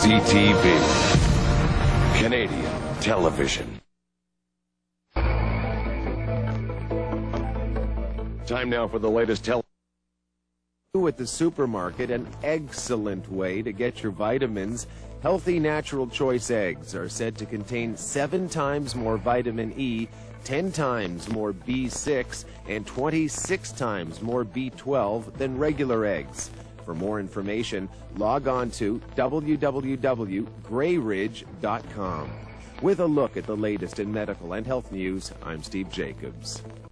CTV, Canadian television. Time now for the latest At the supermarket, an excellent way to get your vitamins. Healthy Natural Choice eggs are said to contain 7 times more vitamin E, 10 times more B6, and 26 times more B12 than regular eggs. For more information, log on to www.grayridge.com. With a look at the latest in medical and health news, I'm Steve Jacobs.